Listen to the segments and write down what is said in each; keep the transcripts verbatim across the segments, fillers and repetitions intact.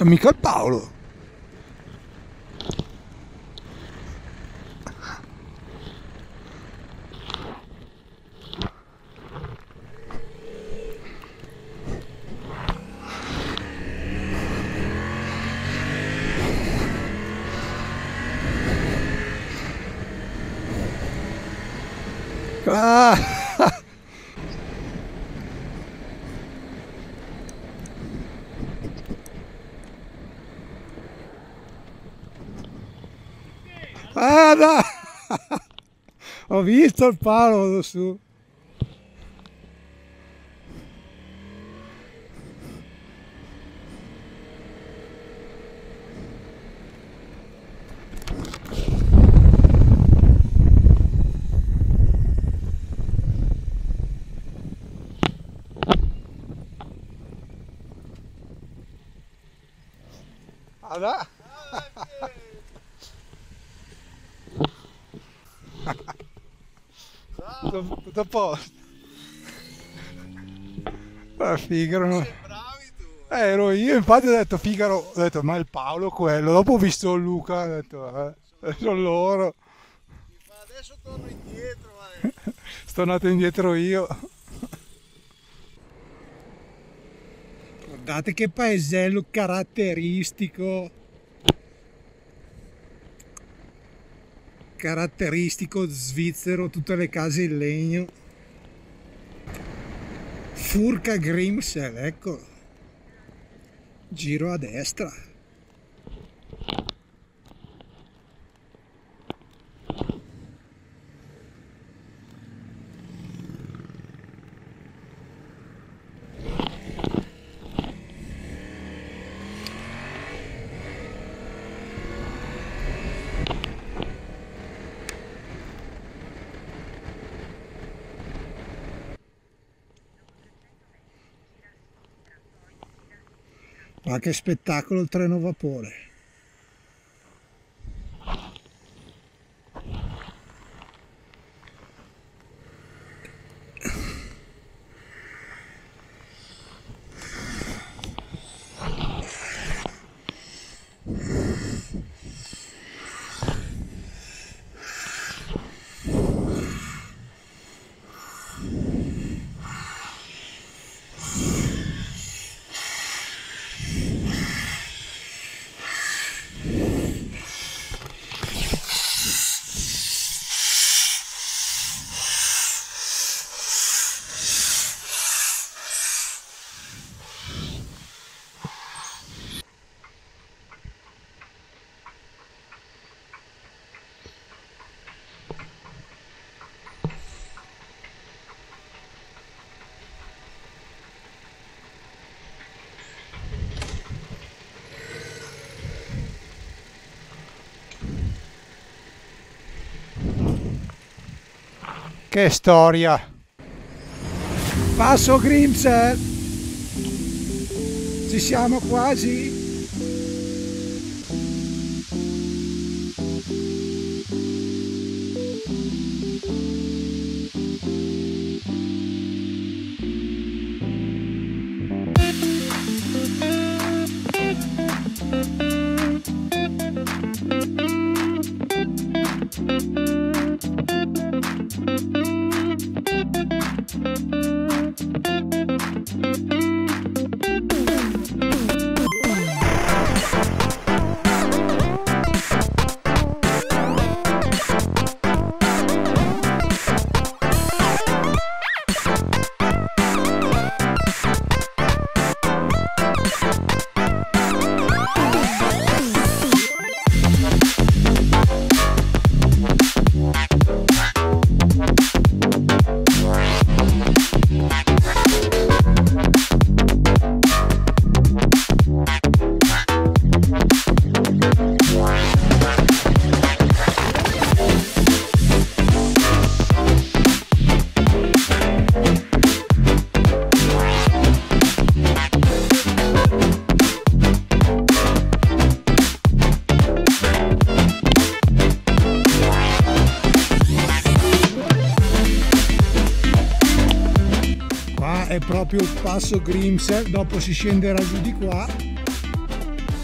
mica il Paolo. Ah. Ah, no. Ho visto il palo su. Ah, no. Tutto, tutto a posto. Ah, Figaro. No. Eh, ero io, infatti ho detto Figaro, ho detto ma il Paolo quello, dopo ho visto Luca, ho detto eh, sono loro. Adesso torno indietro, eh. Sto andato indietro io. Guardate che paesello caratteristico. Caratteristico svizzero, tutte le case in legno. Furka Grimsel, ecco. Giro a destra. Ma che spettacolo il treno a vapore! Che storia! Passo Grimsel! Ci siamo quasi! È proprio il passo Grimsel, dopo si scenderà giù di qua.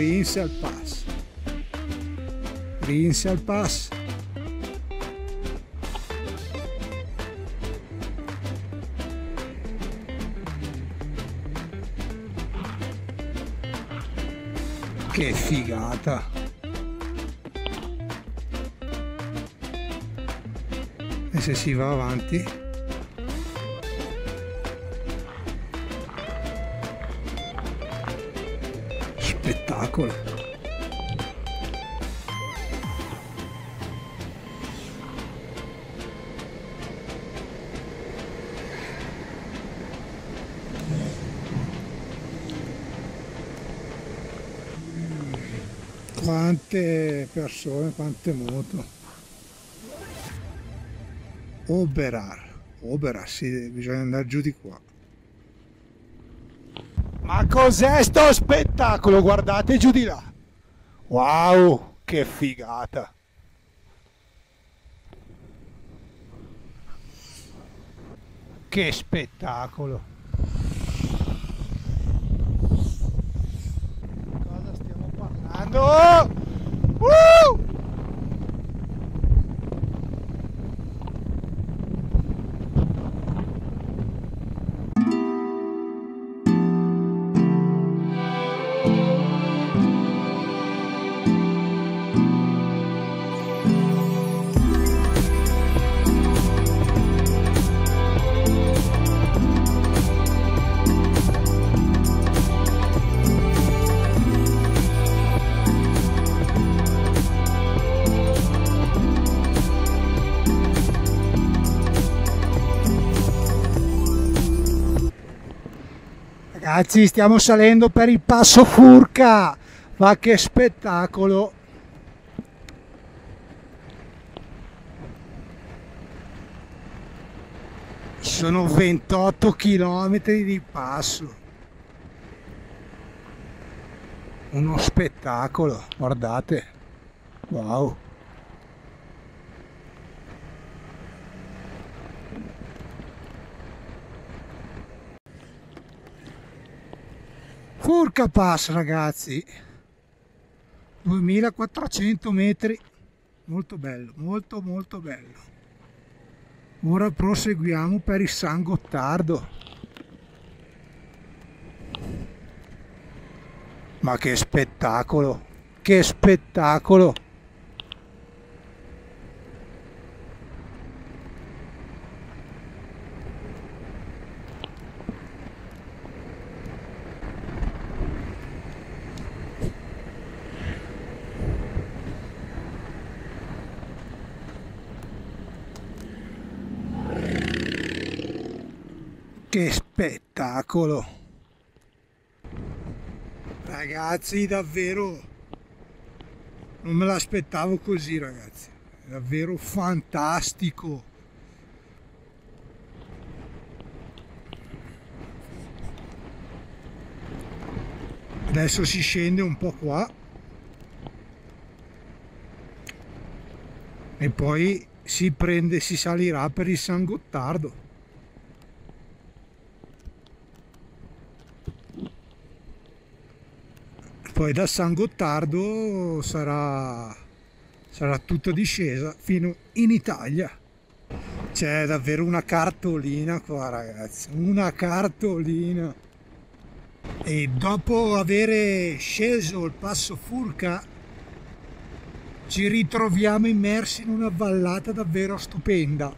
Grinsial Pass. Grinsial Pass. Che figata! E se si va avanti? Spettacolo! Quante persone, quante moto. Oberar, Oberar, sì, bisogna andare giù di qua. Ma cos'è sto spettacolo? Guardate giù di là. Wow, che figata. Che spettacolo. Cosa stiamo parlando? Uh! Ragazzi, stiamo salendo per il passo Furka, ma che spettacolo! Sono ventotto chilometri di passo, uno spettacolo, guardate, wow! Furka Pass, ragazzi, duemilaquattrocento metri, molto bello, molto molto bello. Ora proseguiamo per il San Gottardo. Ma che spettacolo, che spettacolo! Che spettacolo! Ragazzi, davvero non me l'aspettavo così, ragazzi, è davvero fantastico. Adesso si scende un po' qua e poi si prende, si salirà per il San Gottardo. Poi da San Gottardo sarà, sarà tutto discesa fino in Italia. C'è davvero una cartolina qua, ragazzi, una cartolina. E dopo aver sceso il passo Furka ci ritroviamo immersi in una vallata davvero stupenda.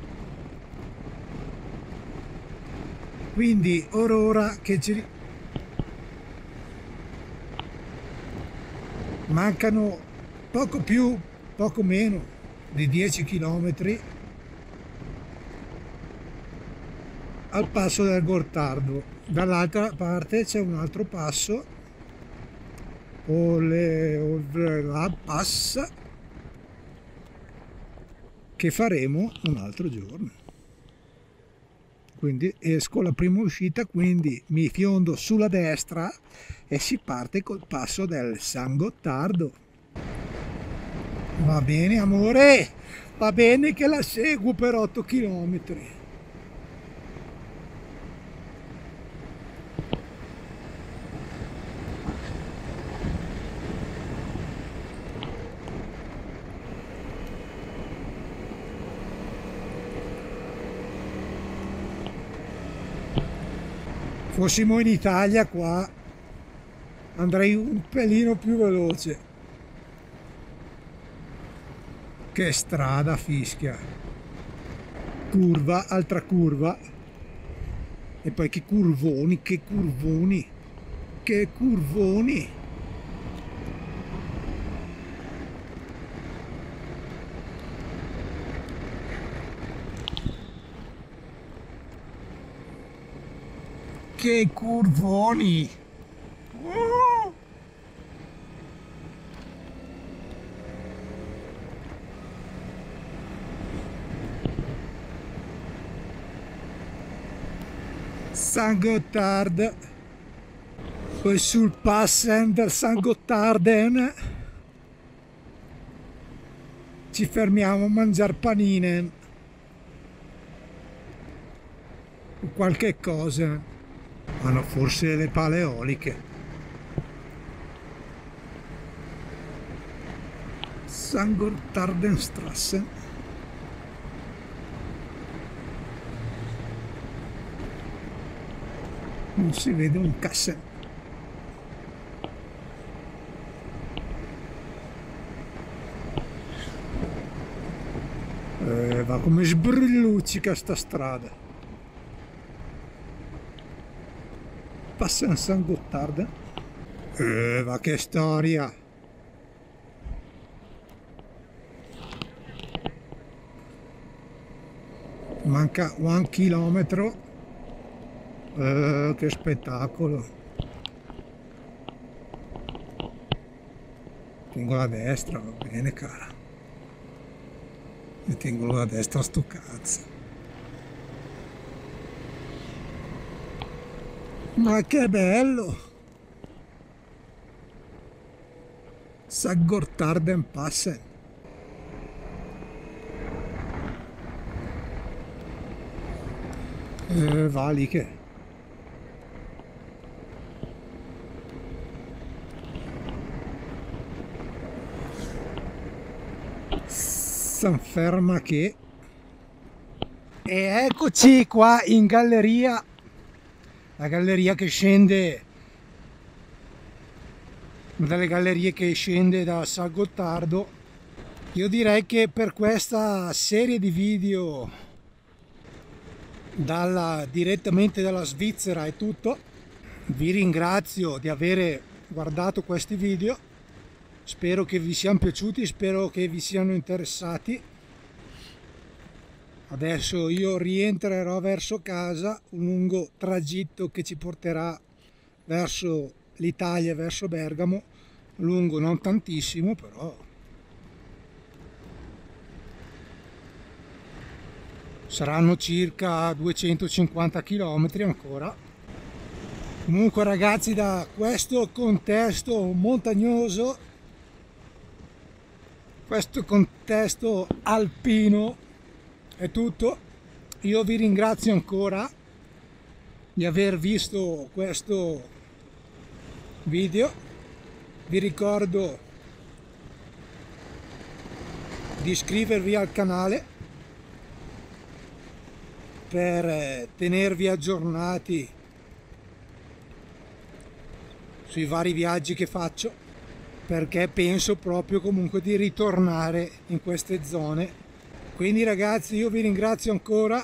Quindi ora ora che ci mancano poco più, poco meno di dieci chilometri al passo del Gottardo. Dall'altra parte c'è un altro passo, Oberar Pass, che faremo un altro giorno. Quindi esco la prima uscita, quindi mi fiondo sulla destra e si parte col passo del San Gottardo. Va bene amore, va bene che la seguo per otto chilometri. fossimo in Italia qua andrei un pelino più veloce. Che strada fischia, curva, altra curva, e poi che curvoni, che curvoni, che curvoni. Che curvoni. Uh! San Gotthard, poi sul Passen del San Gottarden ci fermiamo a mangiare panine o qualche cosa. Hanno forse le pale eoliche. San Gottardenstrasse. Non si vede un cazzo. Eh, va come sbrilluccica sta strada. Passa in San Gotthard. Eh, va che storia. Manca un chilometro. Eh, che spettacolo. Tengo la destra, va bene cara. E tengo la destra sto cazzo. Ma che bello! San Gottarden Passen. Eh, va lì che... San ferma che... E eccoci qua in galleria. La galleria che scende, una delle gallerie che scende da San Gottardo. Io direi che per questa serie di video dalla, direttamente dalla Svizzera è tutto. Vi ringrazio di aver guardato questi video, spero che vi siano piaciuti, spero che vi siano interessati. Adesso io rientrerò verso casa, un lungo tragitto che ci porterà verso l'Italia, verso Bergamo, lungo non tantissimo però. Saranno circa duecentocinquanta chilometri ancora. Comunque ragazzi, da questo contesto montagnoso, questo contesto alpino, è tutto. Io vi ringrazio ancora di aver visto questo video. Vi ricordo di iscrivervi al canale per tenervi aggiornati sui vari viaggi che faccio, perché penso proprio comunque di ritornare in queste zone. Quindi ragazzi, io vi ringrazio ancora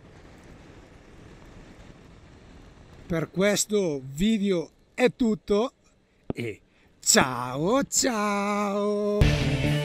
per questo video, è tutto e ciao ciao!